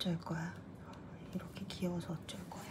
어쩔 거야. 이렇게 귀여워서 어쩔 거야.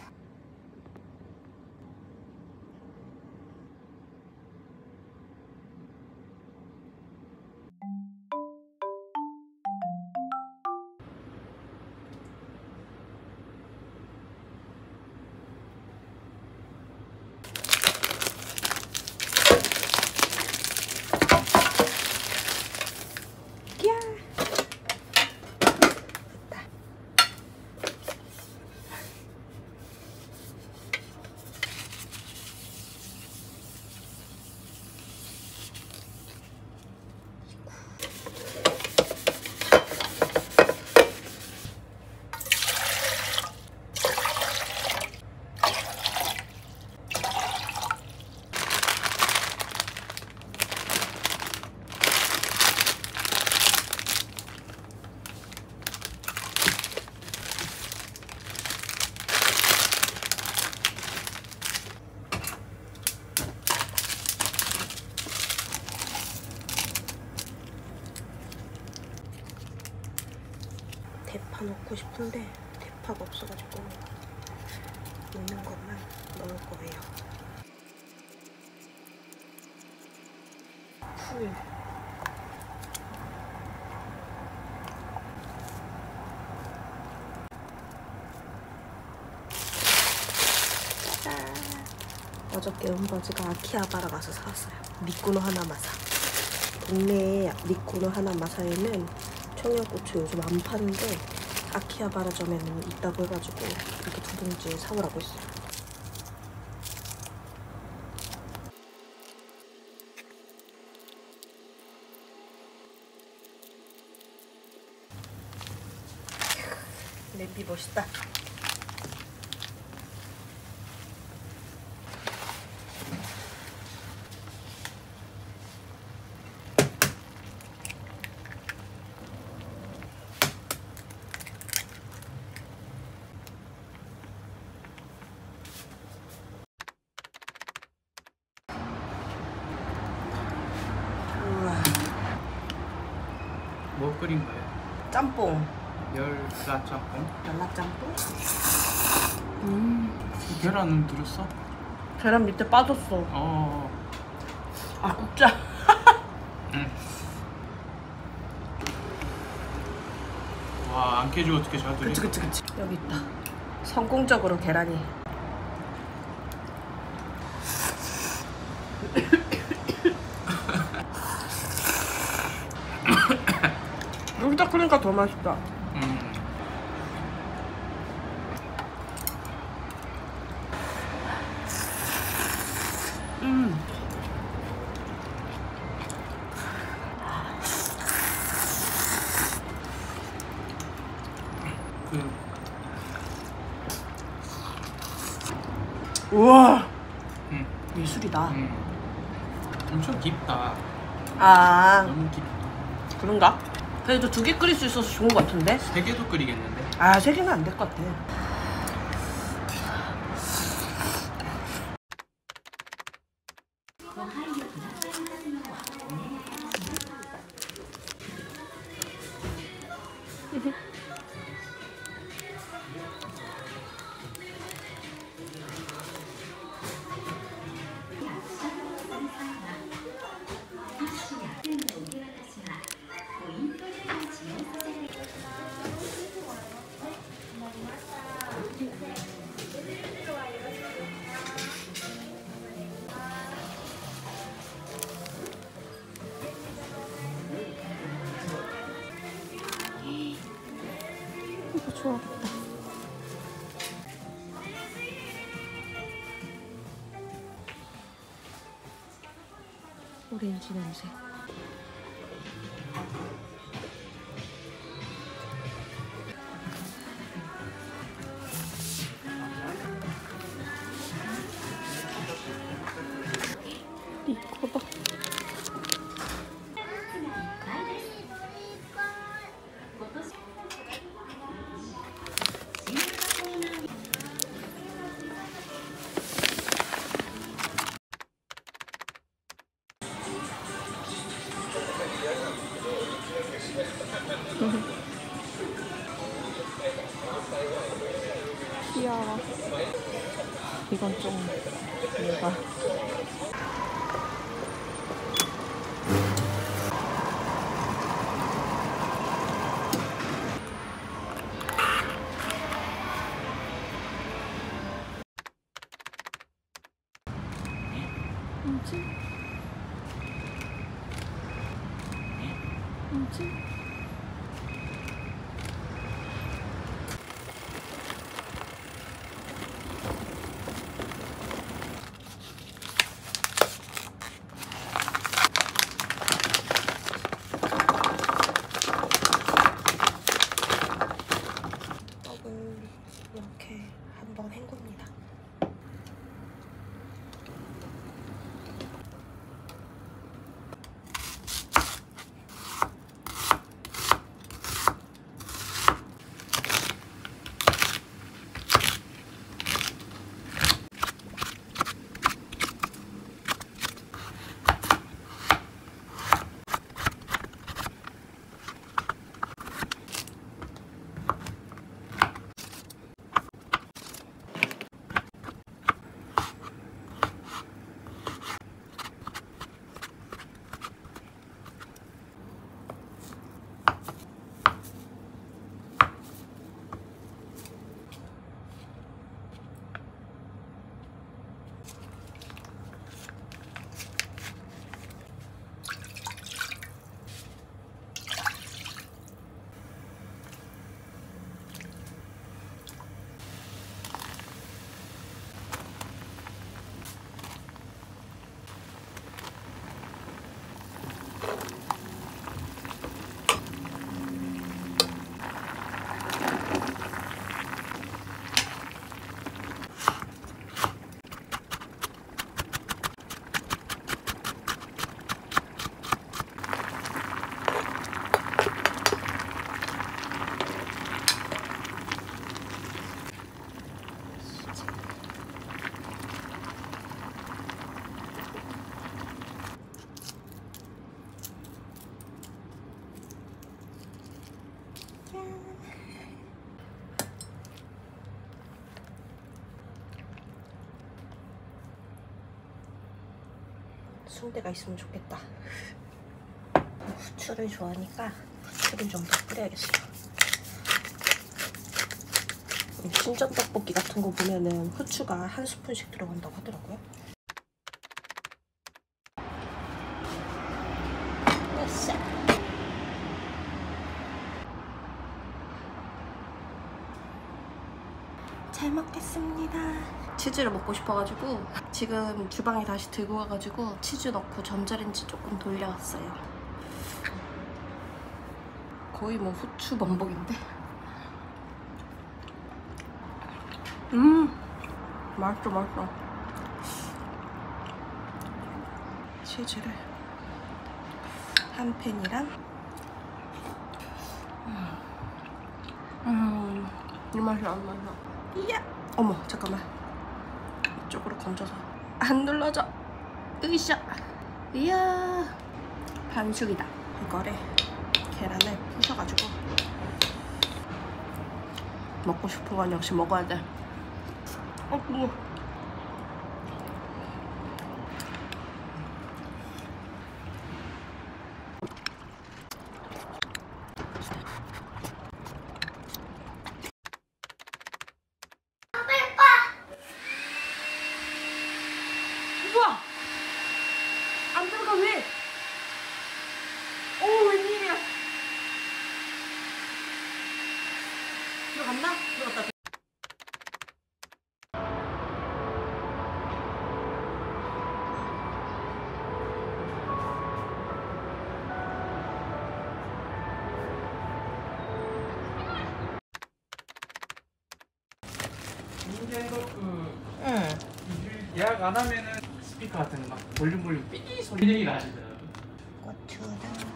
대파 넣고 싶은데 대파가 없어가지고 있는 것만 넣을 거예요. 풀. 어저께 은버즈가 아키하바라 가서 사왔어요. 미쿠노 하나마사. 동네에 미쿠노 하나마사에는 청양고추 요즘 안 파는데 아키하바라점에는 있다고 해가지고 이렇게 2봉지 사오라고 했어요. 냄비 멋있다. 뭐 끓인 거예요? 짬뽕. 열라짬뽕? 열라짬뽕? 계란은 들었어? 계란 밑에 빠졌어. 아, 굽자. 와, 안 깨지고 어떻게 잘 들리? 그치. 여기 있다. 성공적으로 계란이. 여기다 끓이니까 더 맛있다. 우와. 예술이다. 엄청 깊다. 아, 너무 깊다. 그런가? 그래도 2개 끓일 수 있어서 좋은 것 같은데? 3개도 끓이겠는데? 아, 3개는 안 될 것 같아. 이거 좋아하겠다. 오렌지 냄새. 이거 봐. 이건 좀 얘가 뭐지? 뭐지? 떡을 이렇게 한번 헹굽니다. 순대가 있으면 좋겠다. 후추를 좋아하니까 후추를 좀 더 뿌려야겠어요. 신전 떡볶이 같은 거 보면은 후추가 한 스푼씩 들어간다고 하더라고요. 됐어. 잘 먹겠습니다. 치즈를 먹고 싶어가지고 지금 주방에 다시 들고 와가지고 치즈 넣고 전자레인지 조금 돌려왔어요. 거의 뭐 후추 범벅인데? 맛있어 맛있어. 치즈를 한 팬이랑 이 맛이 안 나요. 이야! 어머 잠깐만, 이쪽으로 건져서 안 눌러져. 으쌰. 이야, 반숙이다. 이거를 계란을 부셔가지고 먹고 싶은 건 역시 먹어야 돼. 뭐. 우와! 안 들어가 왜? 오 웬일이야? 들어갔나? 들어갔다. 예약 안 하면은 스피커 같은 거 막 볼륨 삐 소리가 나시더라고. 고추랑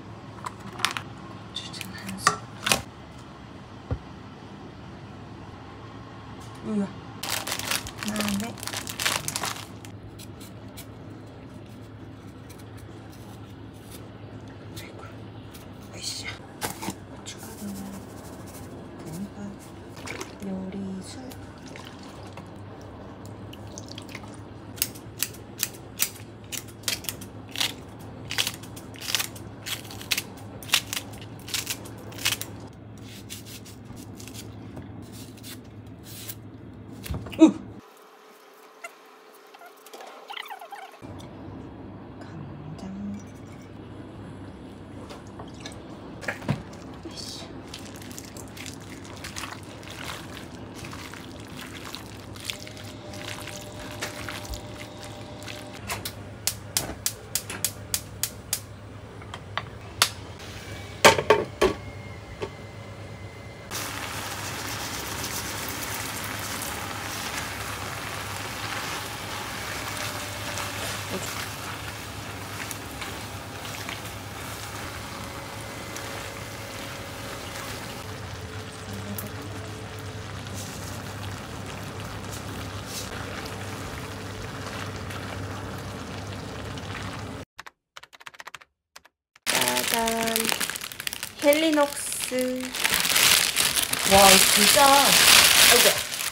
고추장 한 스푼. 우와. 마늘. 아이고. 으쌰. 고춧가루. 요리술. 짜잔. 헬리녹스. 와, 진짜. 아이고.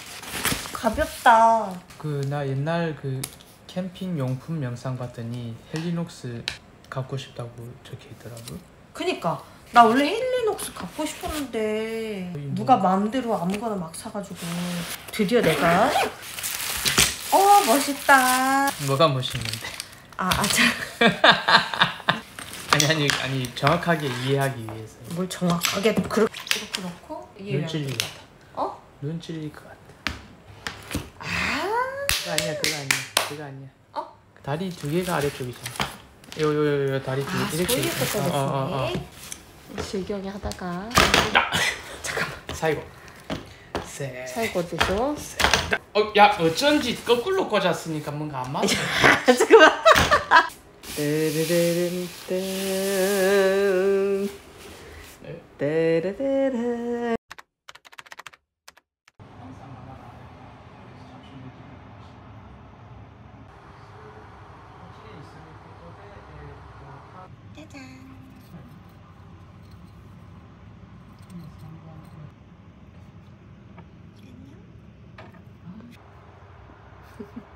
가볍다. 그 나 옛날 그 캠핑 용품 영상 봤더니 헬리녹스 갖고 싶다고 적혀 있더라고. 그니까 나 원래 헬리녹스 갖고 싶었는데 누가 마음대로 아무거나 막 사가지고 드디어 내가 멋있다. 뭐가 멋있는데? 아니 정확하게 이해하기 위해서. 뭘 정확하게 그렇게 넣고 눈 찔릴 것 같아. 어? 눈 찔릴 것 같아. 아, 그거 아니야. 어? 다리 두 개가 아래쪽이잖아. 요 다리 두 개. 이렇게. 소리가 꺼졌네. 즐경이 하다가 잠깐만. 사이고. 세. 살고 되죠. 야 어쩐지 거꾸로 꽂았으니까 뭔가 안 맞아. 잠깐만. 따라따라. 짜잔.